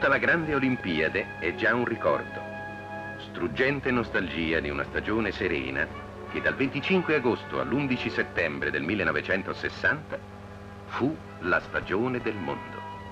Tutta la grande Olimpiade è già un ricordo. Struggente nostalgia di una stagione serena che dal 25 agosto all'11 settembre del 1960 fu la stagione del mondo.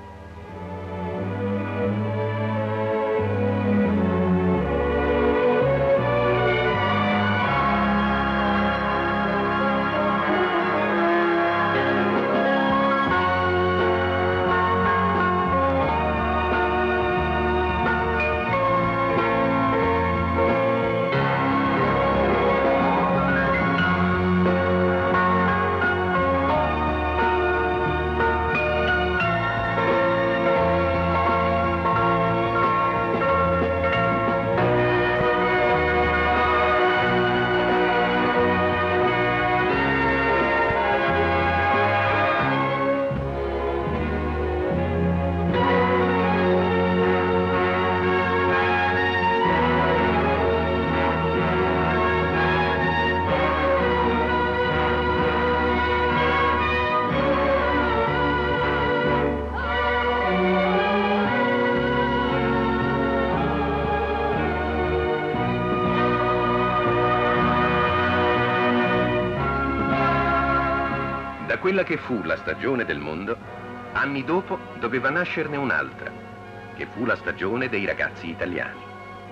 Da quella che fu la stagione del mondo, anni dopo doveva nascerne un'altra, che fu la stagione dei ragazzi italiani.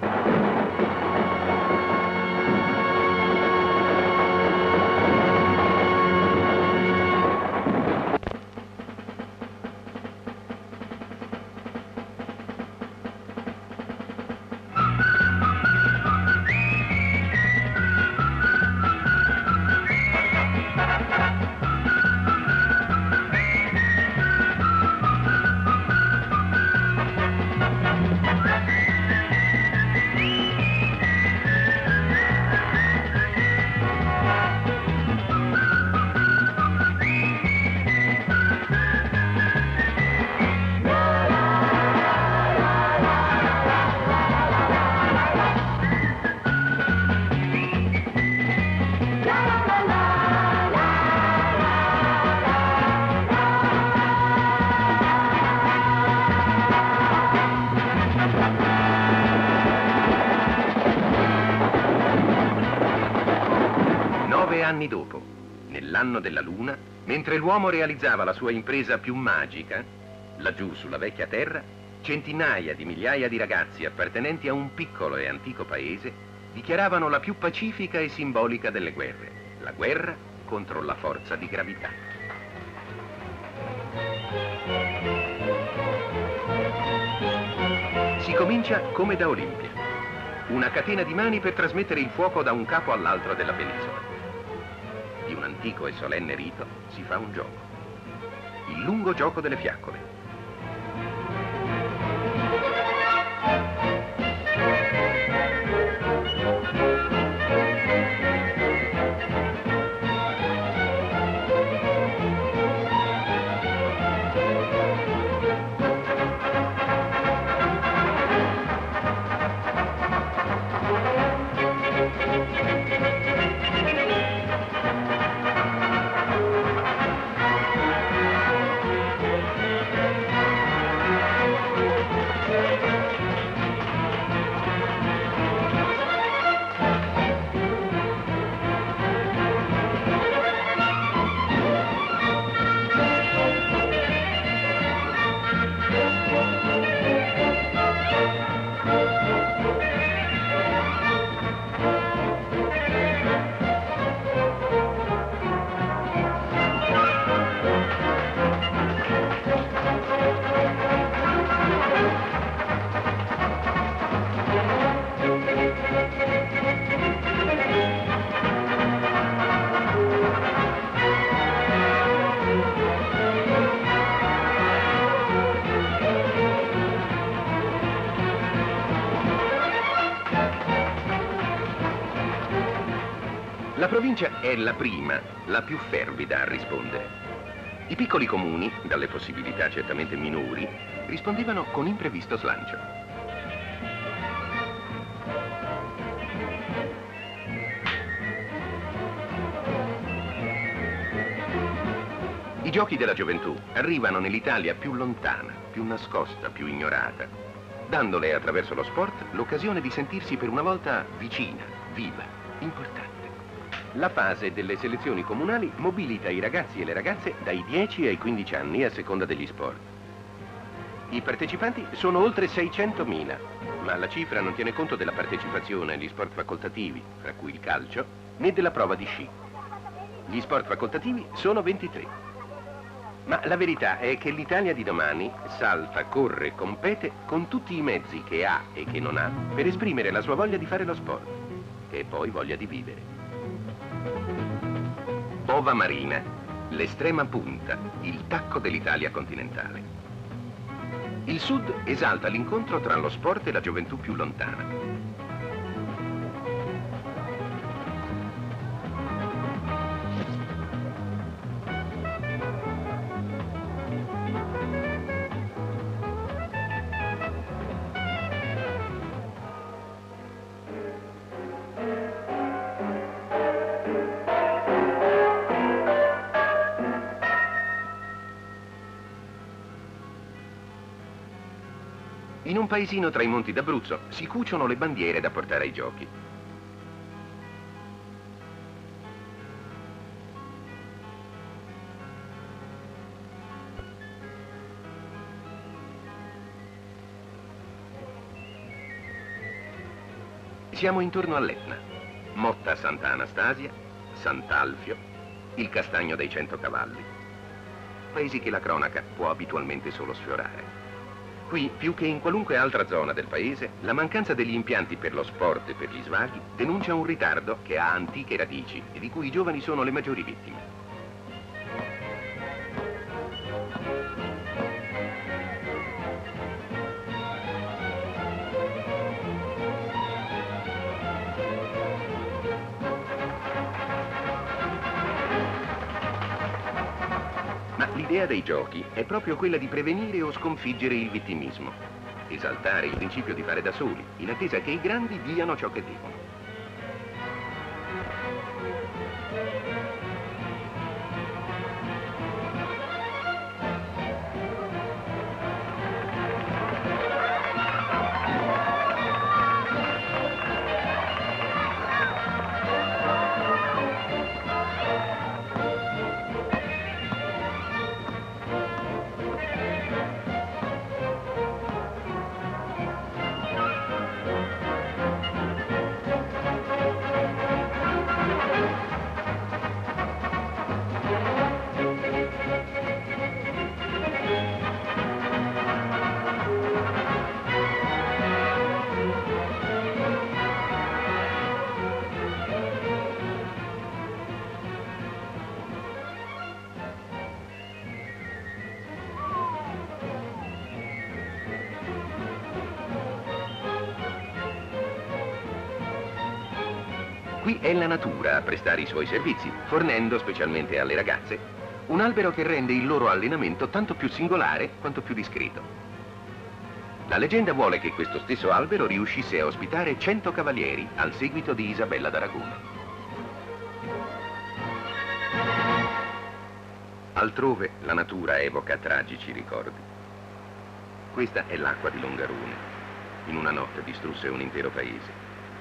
Anni dopo, nell'anno della Luna, mentre l'uomo realizzava la sua impresa più magica, laggiù sulla vecchia terra, centinaia di migliaia di ragazzi appartenenti a un piccolo e antico paese dichiaravano la più pacifica e simbolica delle guerre, la guerra contro la forza di gravità. Si comincia come da Olimpia, una catena di mani per trasmettere il fuoco da un capo all'altro della penisola. Di un antico e solenne rito si fa un gioco, il lungo gioco delle fiaccole. La provincia è la prima, la più fervida a rispondere. I piccoli comuni, dalle possibilità certamente minori, rispondevano con imprevisto slancio. I giochi della gioventù arrivano nell'Italia più lontana, più nascosta, più ignorata. dandole attraverso lo sport l'occasione di sentirsi per una volta vicina, viva, importante. La fase delle selezioni comunali mobilita i ragazzi e le ragazze dai 10 ai 15 anni a seconda degli sport. I partecipanti sono oltre 600.000, ma la cifra non tiene conto della partecipazione agli sport facoltativi, tra cui il calcio, né della prova di sci. Gli sport facoltativi sono 23. Ma la verità è che l'Italia di domani salta, corre e compete con tutti i mezzi che ha e che non ha per esprimere la sua voglia di fare lo sport e poi voglia di vivere. Bova Marina, l'estrema punta, il tacco dell'Italia continentale. Il Sud esalta l'incontro tra lo sport e la gioventù più lontana. In un paesino tra i monti d'Abruzzo si cuciono le bandiere da portare ai giochi. Siamo intorno all'Etna, Motta Santa Anastasia, Sant'Alfio, il Castagno dei 100 Cavalli, paesi che la cronaca può abitualmente solo sfiorare. Qui, più che in qualunque altra zona del paese, la mancanza degli impianti per lo sport e per gli svaghi denuncia un ritardo che ha antiche radici e di cui i giovani sono le maggiori vittime. L'idea dei giochi è proprio quella di prevenire o sconfiggere il vittimismo, esaltare il principio di fare da soli, in attesa che i grandi diano ciò che devono. Qui è la natura a prestare i suoi servizi, fornendo, specialmente alle ragazze, un albero che rende il loro allenamento tanto più singolare quanto più discreto. La leggenda vuole che questo stesso albero riuscisse a ospitare 100 cavalieri al seguito di Isabella d'Aragona. Altrove la natura evoca tragici ricordi. Questa è l'acqua di Longarone. In una notte distrusse un intero paese.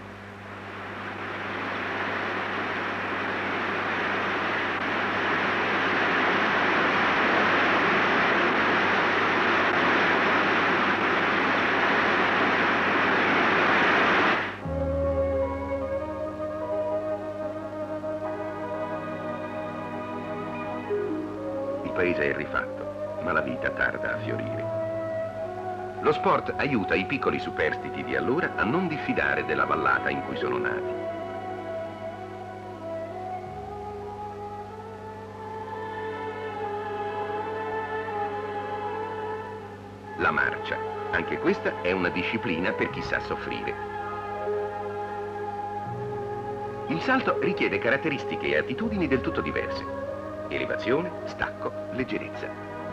Il paese è rifatto, ma la vita tarda a fiorire. Lo sport aiuta i piccoli superstiti di allora a non diffidare della vallata in cui sono nati. La marcia, anche questa è una disciplina per chi sa soffrire. Il salto richiede caratteristiche e attitudini del tutto diverse. Elevazione, stacco, leggerezza.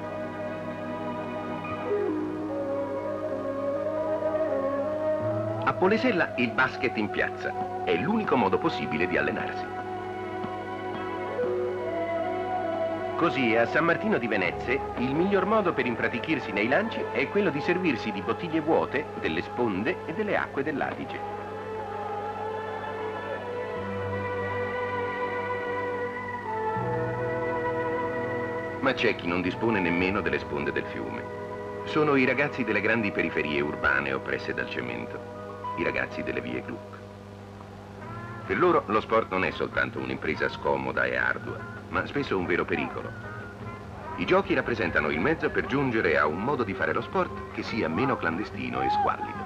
A Polesella il basket in piazza è l'unico modo possibile di allenarsi. Così a San Martino di Venezia il miglior modo per impratichirsi nei lanci è quello di servirsi di bottiglie vuote, delle sponde e delle acque dell'Adige. Ma c'è chi non dispone nemmeno delle sponde del fiume. Sono i ragazzi delle grandi periferie urbane oppresse dal cemento, i ragazzi delle vie Gluck. Per loro lo sport non è soltanto un'impresa scomoda e ardua, ma spesso un vero pericolo. I giochi rappresentano il mezzo per giungere a un modo di fare lo sport che sia meno clandestino e squallido.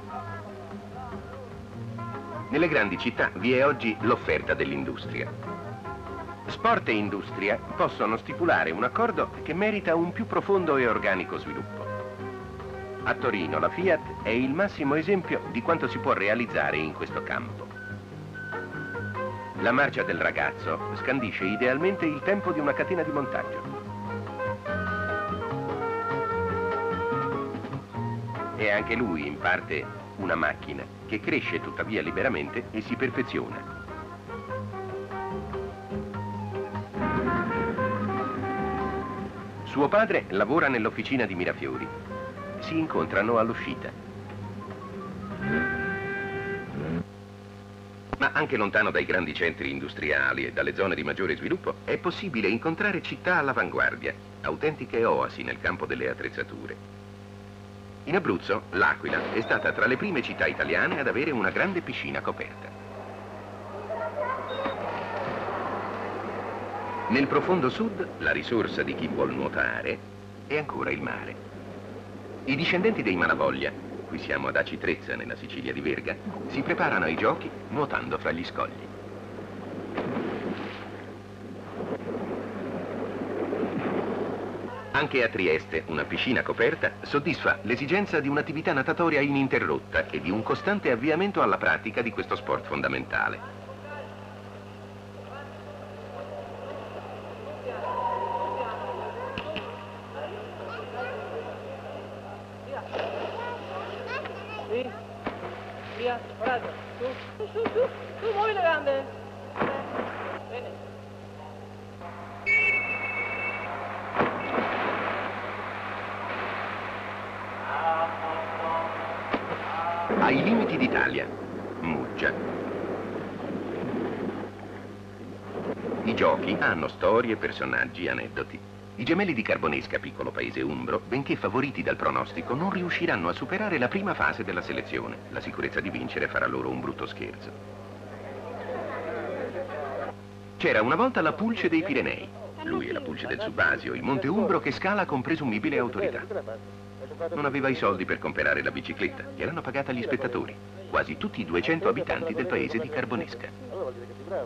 Nelle grandi città vi è oggi l'offerta dell'industria. Sport e industria possono stipulare un accordo che merita un più profondo e organico sviluppo. A Torino la Fiat è il massimo esempio di quanto si può realizzare in questo campo. La marcia del ragazzo scandisce idealmente il tempo di una catena di montaggio. È anche lui, in parte, una macchina che cresce tuttavia liberamente e si perfeziona. Suo padre lavora nell'officina di Mirafiori. Si incontrano all'uscita. Ma anche lontano dai grandi centri industriali e dalle zone di maggiore sviluppo è possibile incontrare città all'avanguardia, autentiche oasi nel campo delle attrezzature. In Abruzzo, L'Aquila è stata tra le prime città italiane ad avere una grande piscina coperta. Nel profondo sud, la risorsa di chi vuol nuotare è ancora il mare. I discendenti dei Malavoglia, qui siamo ad Aci Trezza, nella Sicilia di Verga, si preparano ai giochi nuotando fra gli scogli. Anche a Trieste una piscina coperta soddisfa l'esigenza di un'attività natatoria ininterrotta e di un costante avviamento alla pratica di questo sport fondamentale. Via, coraggio, su, muovi le gambe. Bene. Ai limiti d'Italia, Muggia. I giochi hanno storie, personaggi, aneddoti. I gemelli di Carbonesca, piccolo paese umbro, benché favoriti dal pronostico, non riusciranno a superare la prima fase della selezione. La sicurezza di vincere farà loro un brutto scherzo. C'era una volta la Pulce dei Pirenei. Lui è la Pulce del Subasio, il Monte Umbro che scala con presumibile autorità. Non aveva i soldi per comprare la bicicletta, gliel'hanno pagata gli spettatori, quasi tutti i 200 abitanti del paese di Carbonesca. Allora vuol dire che sei bravo.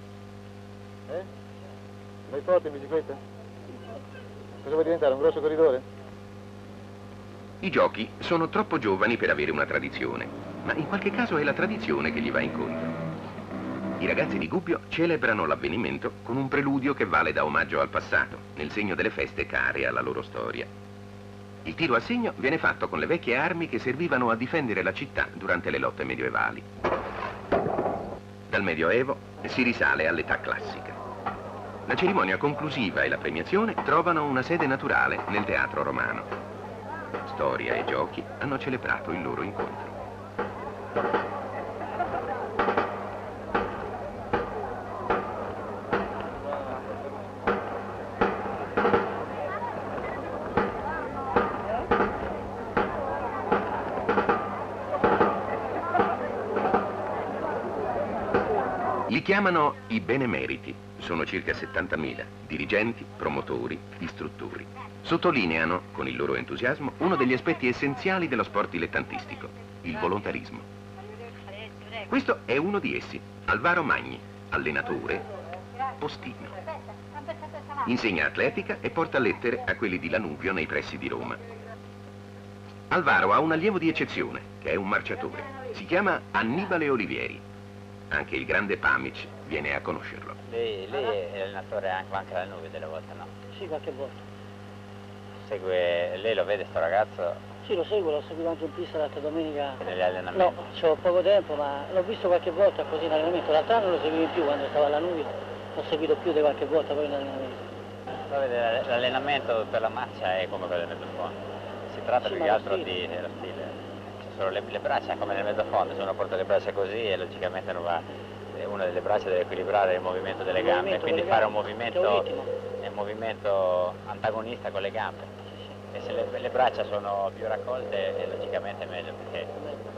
Vai forte in bicicletta? Cosa vuoi diventare, un grosso corridore? I giochi sono troppo giovani per avere una tradizione, ma in qualche caso è la tradizione che gli va incontro. I ragazzi di Gubbio celebrano l'avvenimento con un preludio che vale da omaggio al passato, nel segno delle feste care alla loro storia. Il tiro a segno viene fatto con le vecchie armi che servivano a difendere la città durante le lotte medioevali. Dal Medioevo si risale all'età classica. La cerimonia conclusiva e la premiazione trovano una sede naturale nel teatro romano. Storia e giochi hanno celebrato il loro incontro. Li chiamano i benemeriti. Sono circa 70.000, dirigenti, promotori, istruttori. Sottolineano, con il loro entusiasmo, uno degli aspetti essenziali dello sport dilettantistico, il volontarismo. Questo è uno di essi, Alvaro Magni, allenatore, postino. Insegna atletica e porta lettere a quelli di Lanuvio nei pressi di Roma. Alvaro ha un allievo di eccezione, che è un marciatore. Si chiama Annibale Olivieri. Anche il grande Pamic viene a conoscerlo. Lei è allenatore anche alla Nube delle volte, no? Sì, qualche volta. Segue, lei lo vede sto ragazzo? Sì, lo seguo, l'ho seguito anche in pista l'altra domenica. Negli allenamenti? No, c'ho poco tempo, ma l'ho visto qualche volta così in allenamento. L'altro anno lo seguivo in più quando stavo alla Nube, l'ho seguito più di qualche volta poi in allenamento. L'allenamento per la marcia è come quello del mezzofondo. Si tratta Sì, più ma che lo altro stile. dello stile. Ci sono le braccia come nel mezzofondo, se uno porta le braccia così e logicamente non va. Una delle braccia deve equilibrare il movimento delle gambe, quindi fare un movimento antagonista con le gambe. E se le braccia sono più raccolte, logicamente è meglio perché.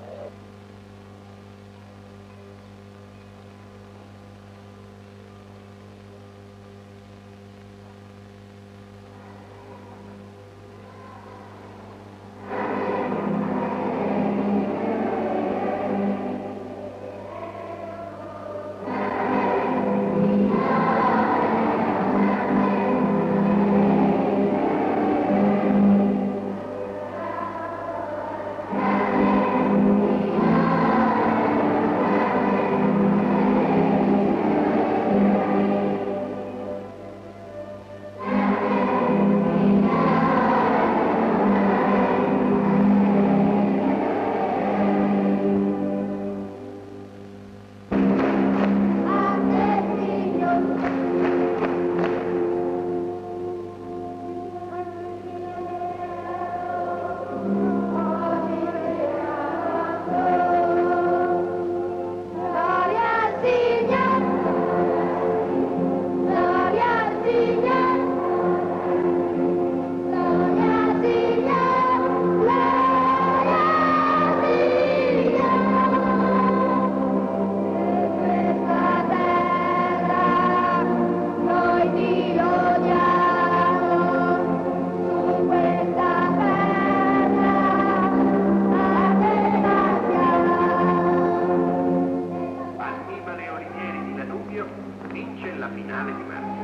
Vince la finale di marcia.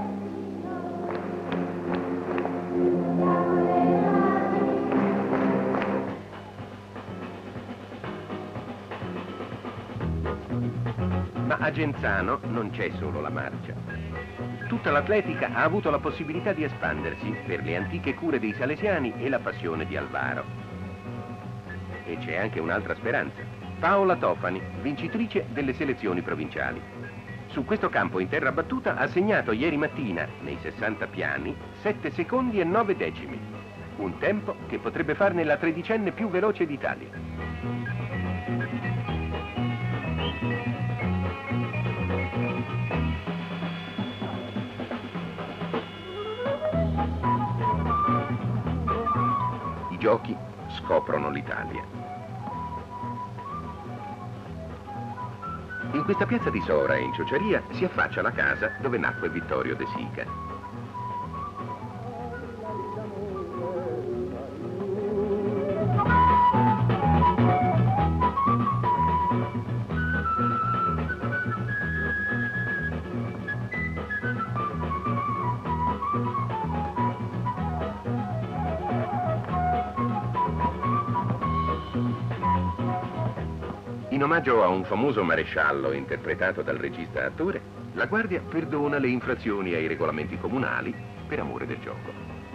Ma a Genzano non c'è solo la marcia. Tutta l'atletica ha avuto la possibilità di espandersi per le antiche cure dei salesiani e la passione di Alvaro. E c'è anche un'altra speranza. Paola Tofani, vincitrice delle selezioni provinciali. Su questo campo in terra battuta ha segnato ieri mattina, nei 60 piani, 7 secondi e 9 decimi. Un tempo che potrebbe farne la tredicenne più veloce d'Italia. I giochi scoprono l'Italia. In questa piazza di Sora, in Ciociaria, si affaccia la casa dove nacque Vittorio De Sica. In omaggio a un famoso maresciallo interpretato dal regista attore, la Guardia perdona le infrazioni ai regolamenti comunali per amore del gioco.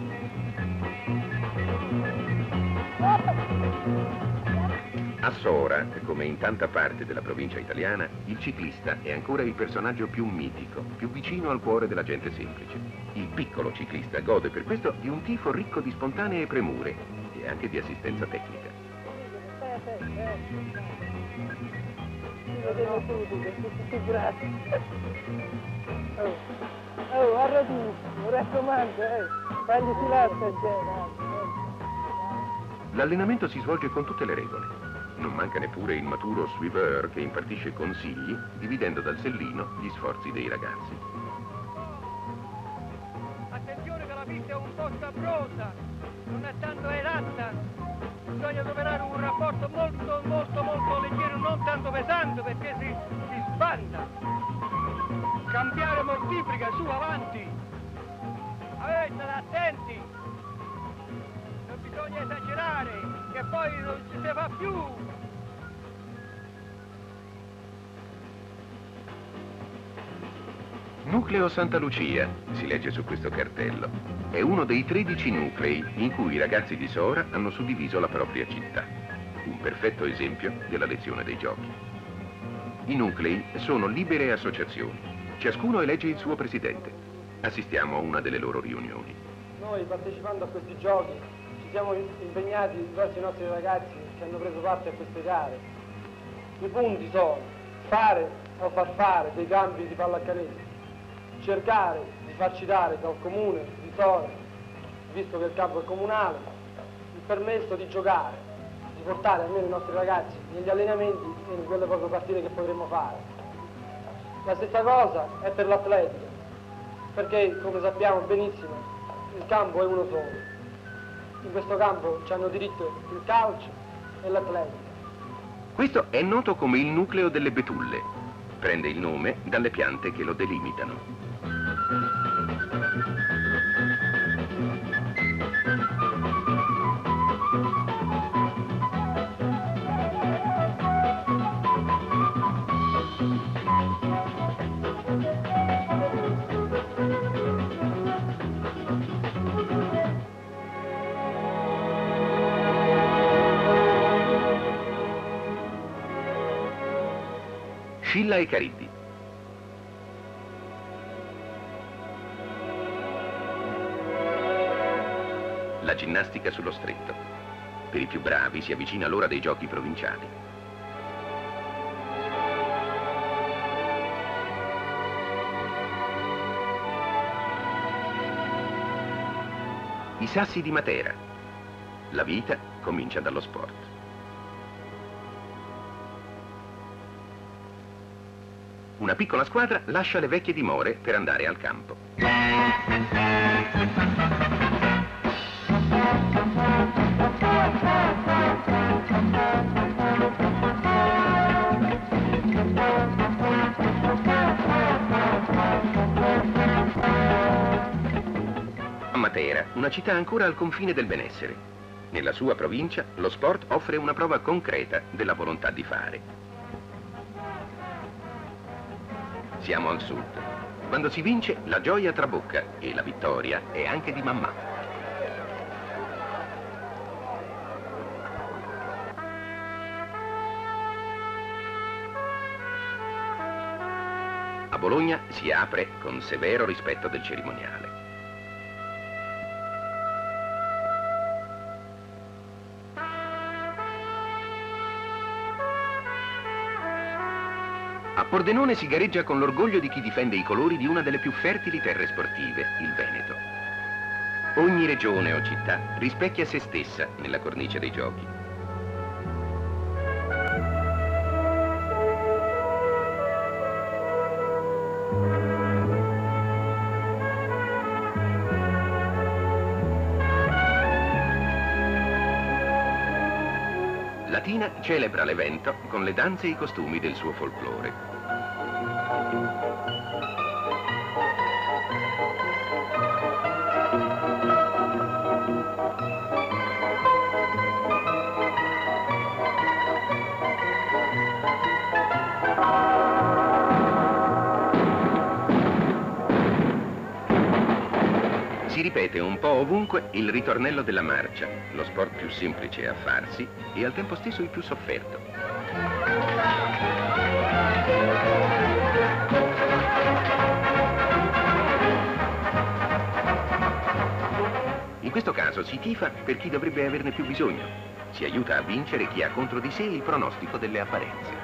A Sora, come in tanta parte della provincia italiana, il ciclista è ancora il personaggio più mitico, più vicino al cuore della gente semplice. Il piccolo ciclista gode per questo di un tifo ricco di spontanee premure e anche di assistenza tecnica. Arrotini, mi raccomando, fagli L'allenamento si svolge con tutte le regole. Non manca neppure il maturo suiveur che impartisce consigli, dividendo dal sellino gli sforzi dei ragazzi. Attenzione che la pista è un po' scabrosa, non è tanto elatta. Bisogna trovare un rapporto molto leggero, non tanto pesante perché si sbanda. Cambiare moltiplica, su, avanti. State attenti. Non bisogna esagerare, che poi non ci si fa più. Nucleo Santa Lucia, si legge su questo cartello, è uno dei 13 nuclei in cui i ragazzi di Sora hanno suddiviso la propria città. Un perfetto esempio della lezione dei giochi. I nuclei sono libere associazioni. Ciascuno elegge il suo presidente. assistiamo a una delle loro riunioni. Noi partecipando a questi giochi ci siamo impegnati verso i nostri ragazzi che hanno preso parte a queste gare. I punti sono fare o far fare dei campi di pallacanestro, cercare di farci dare dal comune di Sora, visto che il campo è comunale, il permesso di giocare, di portare almeno i nostri ragazzi negli allenamenti e in quelle poche partite che potremo fare. La stessa cosa è per l'atletica, perché come sappiamo benissimo il campo è uno solo. In questo campo ci hanno diritto il calcio e l'atletica. Questo è noto come il nucleo delle betulle. Prende il nome dalle piante che lo delimitano. Scilla e Cariddi. La ginnastica sullo stretto. Per i più bravi si avvicina l'ora dei giochi provinciali. I Sassi di Matera. La vita comincia dallo sport. Una piccola squadra lascia le vecchie dimore per andare al campo. A Matera, una città ancora al confine del benessere. Nella sua provincia, lo sport offre una prova concreta della volontà di fare. Siamo al sud. Quando si vince, la gioia trabocca e la vittoria è anche di mamma. A Bologna si apre con severo rispetto del cerimoniale. A Pordenone si gareggia con l'orgoglio di chi difende i colori di una delle più fertili terre sportive, il Veneto. Ogni regione o città rispecchia se stessa nella cornice dei giochi. Latina celebra l'evento con le danze e i costumi del suo folklore. Si ripete un po' ovunque il ritornello della marcia, lo sport più semplice a farsi e al tempo stesso il più sofferto. In questo caso si tifa per chi dovrebbe averne più bisogno. Si aiuta a vincere chi ha contro di sé il pronostico delle apparenze.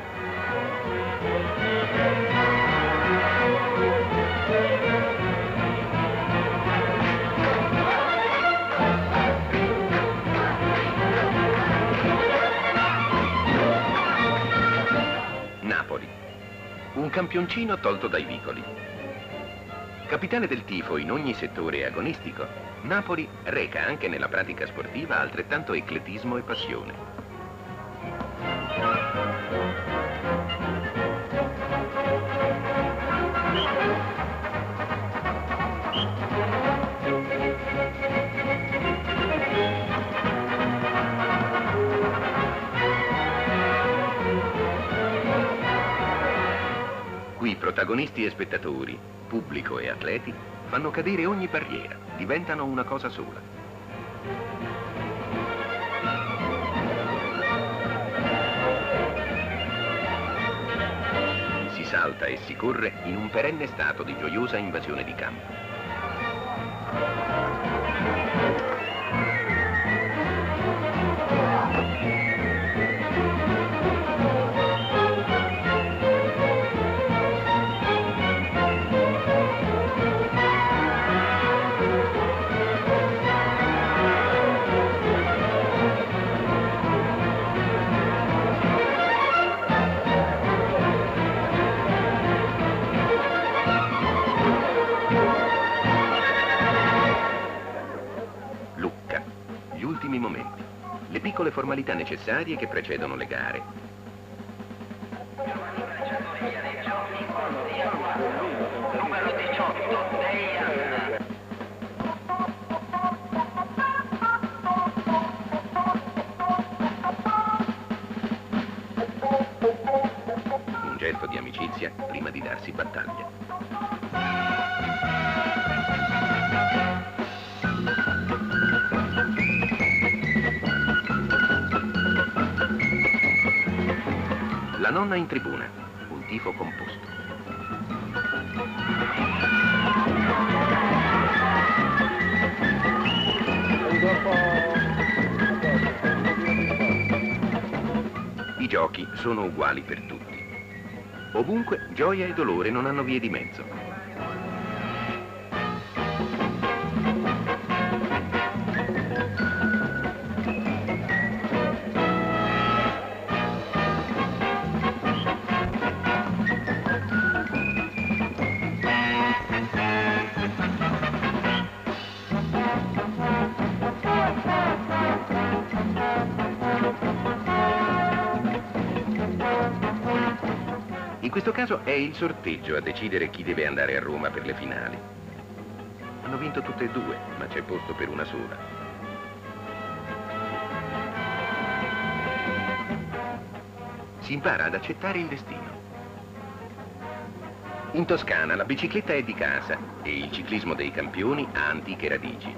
Napoli, un campioncino tolto dai vicoli. Capitale del tifo in ogni settore agonistico, Napoli reca anche nella pratica sportiva altrettanto eclettismo e passione. Qui protagonisti e spettatori, pubblico e atleti, fanno cadere ogni barriera, diventano una cosa sola. Si salta e si corre in un perenne stato di gioiosa invasione di campo. le formalità necessarie che precedono le gare. Numero 18, 6 anni. Un gesto di amicizia prima di darsi battaglia. La nonna in tribuna, un tifo composto. I giochi sono uguali per tutti. Ovunque gioia e dolore non hanno vie di mezzo. In questo caso è il sorteggio a decidere chi deve andare a Roma per le finali. Hanno vinto tutte e due, ma c'è posto per una sola. Si impara ad accettare il destino. In Toscana la bicicletta è di casa e il ciclismo dei campioni ha antiche radici.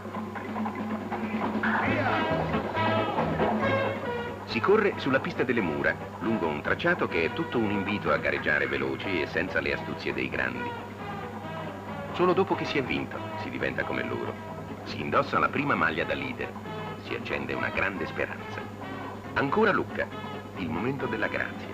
Si corre sulla pista delle mura, lungo un tracciato che è tutto un invito a gareggiare veloci e senza le astuzie dei grandi. Solo dopo che si è vinto si diventa come loro. Si indossa la prima maglia da leader, si accende una grande speranza. Ancora Lucca, il momento della grazia.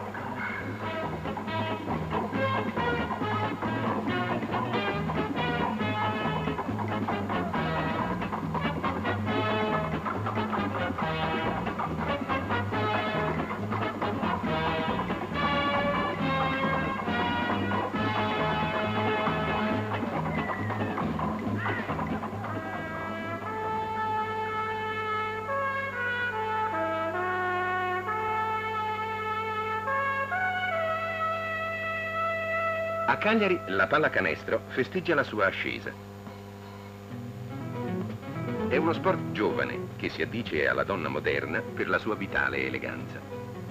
A Cagliari la pallacanestro festeggia la sua ascesa. È uno sport giovane che si addice alla donna moderna per la sua vitale eleganza.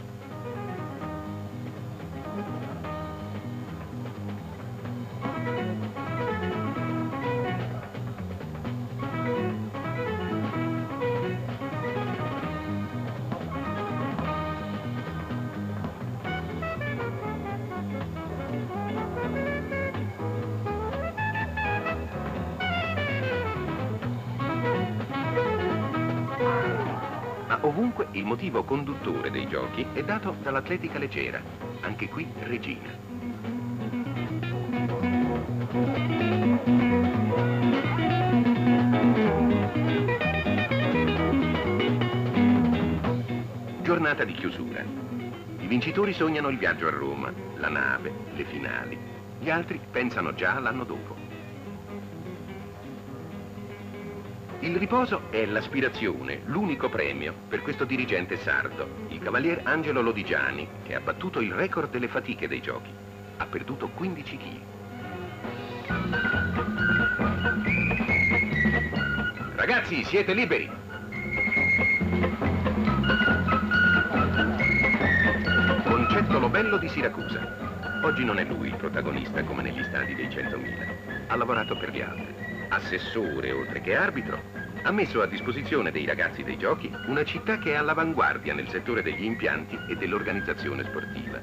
Ovunque il motivo conduttore dei giochi è dato dall'atletica leggera, anche qui regina. Giornata di chiusura. I vincitori sognano il viaggio a Roma, la nave, le finali. Gli altri pensano già all'anno dopo. Il riposo è l'aspirazione, l'unico premio per questo dirigente sardo, il cavalier Angelo Lodigiani, che ha battuto il record delle fatiche dei giochi. Ha perduto 15 kg. Ragazzi, siete liberi! Concetto Lobello di Siracusa. Oggi non è lui il protagonista come negli stadi dei 100.000. Ha lavorato per gli altri. Assessore, oltre che arbitro, ha messo a disposizione dei ragazzi dei giochi una città che è all'avanguardia nel settore degli impianti e dell'organizzazione sportiva.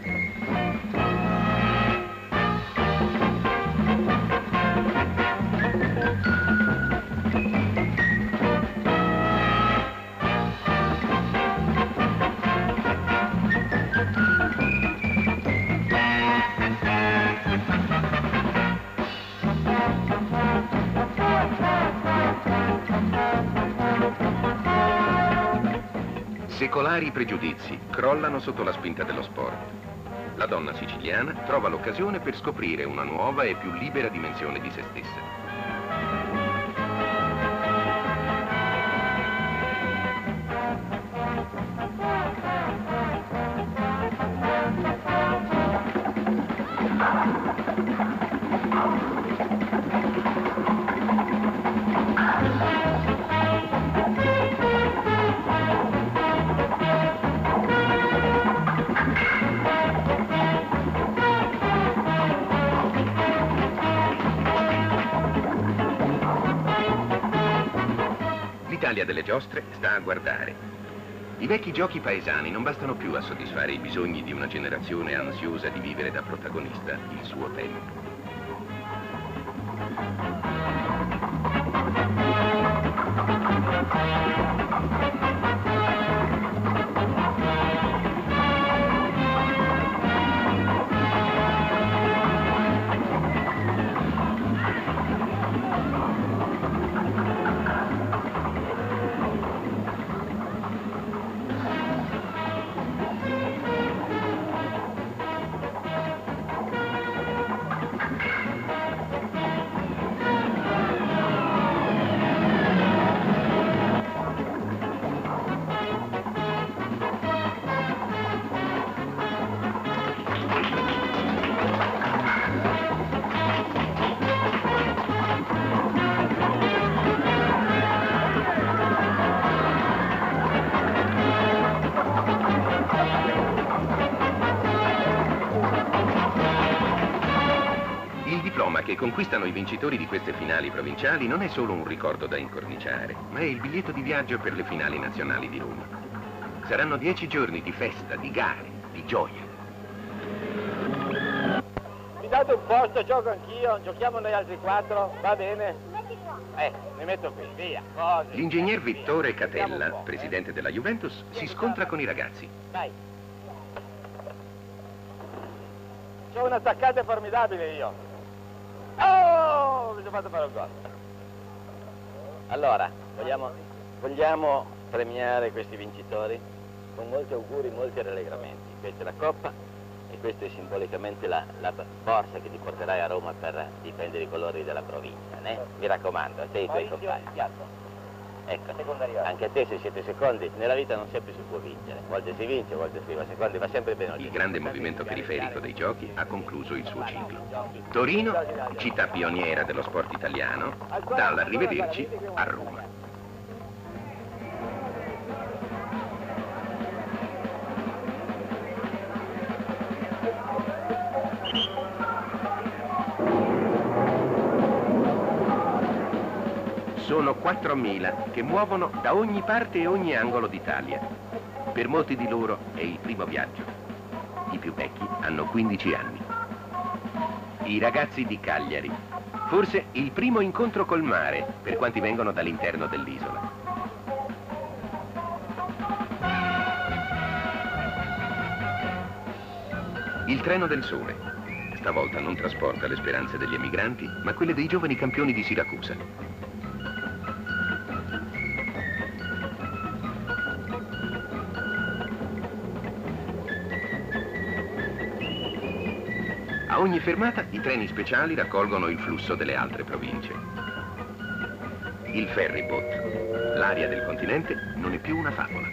Secolari pregiudizi crollano sotto la spinta dello sport. La donna siciliana trova l'occasione per scoprire una nuova e più libera dimensione di se stessa. l'Italia delle giostre sta a guardare. I vecchi giochi paesani non bastano più a soddisfare i bisogni di una generazione ansiosa di vivere da protagonista il suo tempo. Che conquistano i vincitori di queste finali provinciali non è solo un ricordo da incorniciare, ma è il biglietto di viaggio per le finali nazionali di Roma. Saranno 10 giorni di festa, di gare, di gioia. Mi date un posto, gioco anch'io, giochiamo noi altri 4, va bene? Mi metto qui, via. L'ingegner Vittore Catella, presidente della Juventus, si scontra con i ragazzi. Dai. C'ho un attaccante formidabile io. Oh, mi sono fatto fare un gol. Allora, vogliamo premiare questi vincitori con molti auguri, molti rallegramenti. Questa è la Coppa e questa è simbolicamente la borsa che ti porterai a Roma per difendere i colori della provincia, né? Mi raccomando, a te e i tuoi compagni. Ecco, anche a te se siete secondi, nella vita non sempre si può vincere, a volte si vince, a volte si va secondi, va sempre bene. Il grande movimento periferico dei giochi ha concluso il suo ciclo. Torino, città pioniera dello sport italiano, dà l'arrivederci a Roma. Sono 4.000 che muovono da ogni parte e ogni angolo d'Italia. Per molti di loro è il primo viaggio. I più vecchi hanno 15 anni. I ragazzi di Cagliari. Forse il primo incontro col mare per quanti vengono dall'interno dell'isola. Il treno del sole. Stavolta non trasporta le speranze degli emigranti, ma quelle dei giovani campioni di Siracusa. A ogni fermata i treni speciali raccolgono il flusso delle altre province. Il ferryboat, l'aria del continente, non è più una favola.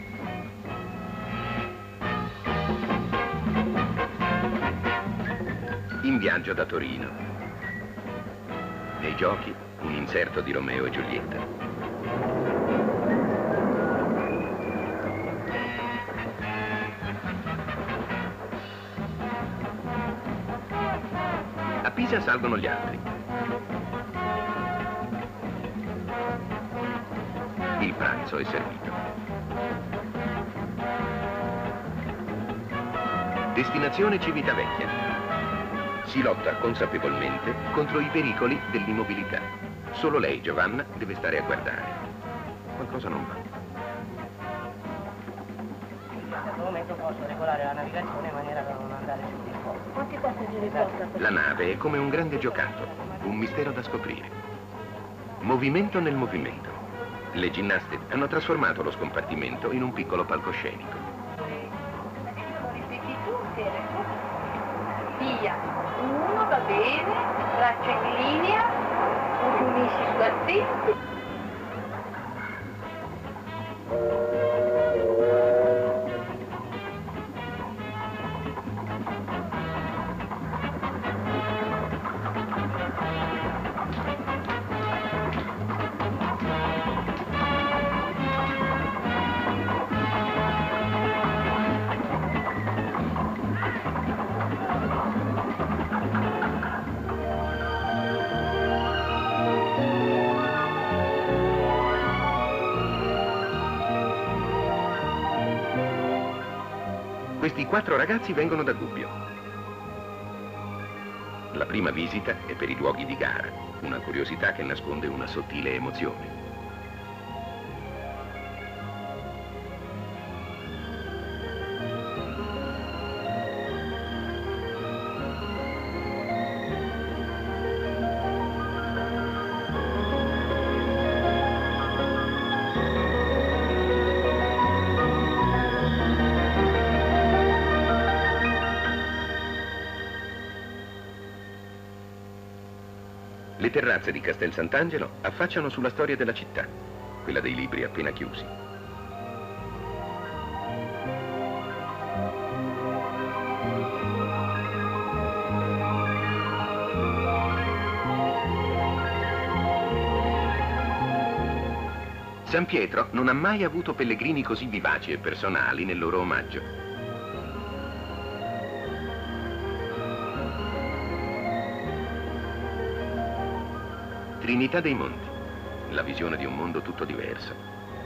In viaggio da Torino. Nei giochi, un inserto di Romeo e Giulietta. A Pisa salgono gli altri. Il pranzo è servito. Destinazione Civitavecchia. Si lotta consapevolmente contro i pericoli dell'immobilità. Solo lei, Giovanna, deve stare a guardare. Qualcosa non va. In questo momento posso regolare la navigazione in maniera da non andare su di fuoco. Quanti passeggeri porta? La nave è come un grande giocattolo, un mistero da scoprire. Movimento nel movimento. Le ginnaste hanno trasformato lo scompartimento in un piccolo palcoscenico. Ripeti tutte. Via. Uno va bene, braccia in linea, ti unisci sull'attenti. Questi 4 ragazzi vengono da Gubbio. La prima visita è per i luoghi di gara, una curiosità che nasconde una sottile emozione. Le terrazze di Castel Sant'Angelo affacciano sulla storia della città, quella dei libri appena chiusi. San Pietro non ha mai avuto pellegrini così vivaci e personali nel loro omaggio. Trinità dei Monti, la visione di un mondo tutto diverso.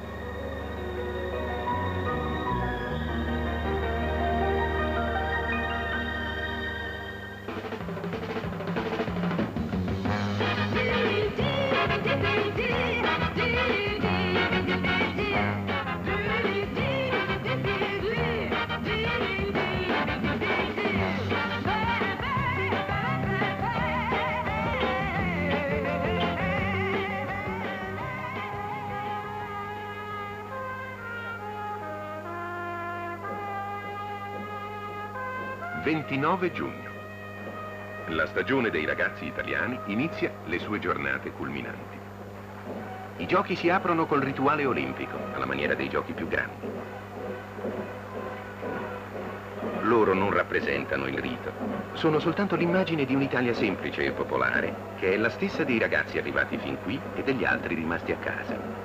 Il 29 giugno. La stagione dei ragazzi italiani inizia le sue giornate culminanti. I giochi si aprono col rituale olimpico, alla maniera dei giochi più grandi. Loro non rappresentano il rito, sono soltanto l'immagine di un'Italia semplice e popolare, che è la stessa dei ragazzi arrivati fin qui e degli altri rimasti a casa.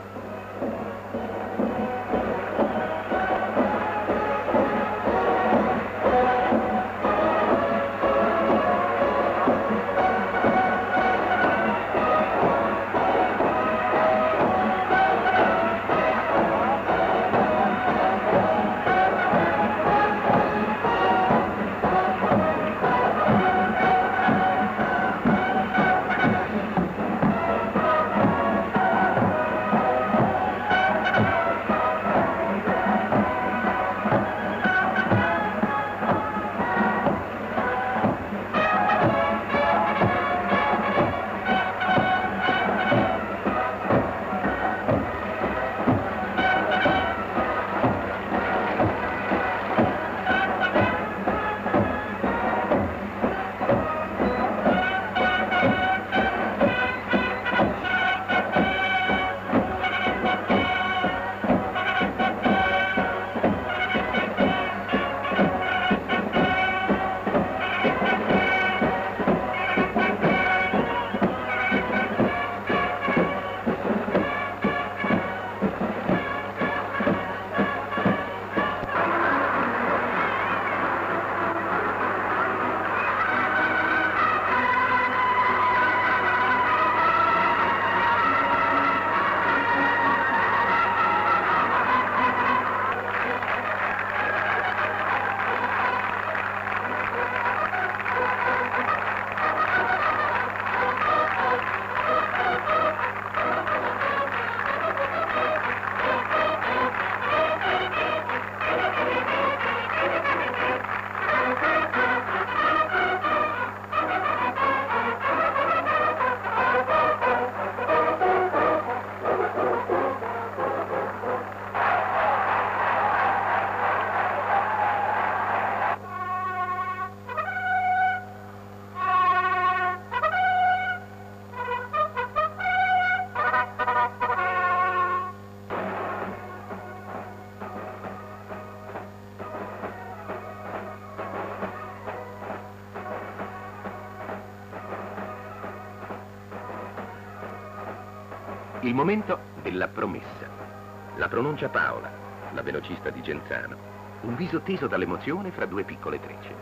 Il momento della promessa. La pronuncia Paola, la velocista di Genzano. Un viso teso dall'emozione fra due piccole trecce.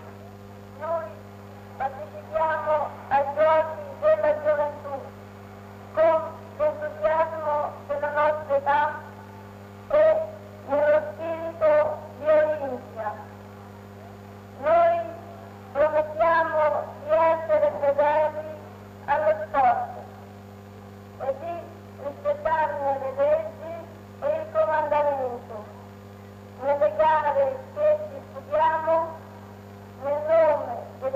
Noi partecipiamo ai giochi della gioventù con l'entusiasmo della nostra età e nello spirito di Olimpia,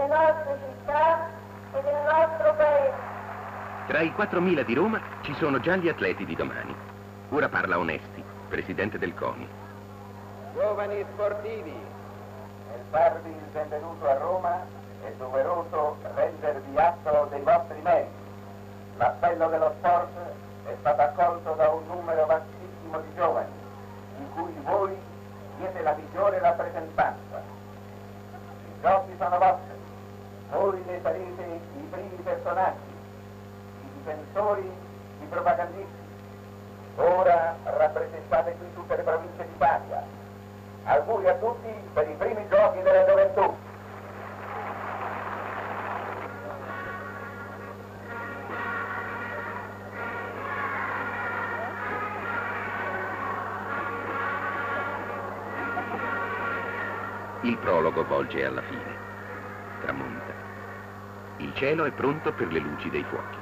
nostre città e del nostro paese. Tra i 4.000 di Roma ci sono già gli atleti di domani. Ora parla Onesti, presidente del CONI. Giovani sportivi, nel farvi il benvenuto a Roma è doveroso rendervi atto dei vostri meriti. L'appello dello sport è stato accolto da un numero vastissimo di giovani, di cui voi siete la migliore rappresentanza. I giochi sono vostri, voi ne sarete i primi personaggi, i difensori, i propagandisti. Ora rappresentate qui tutte le province d'Italia. Auguri a tutti per i primi giochi della gioventù. Il prologo volge alla fine. Tramonta. Il cielo è pronto per le luci dei fuochi.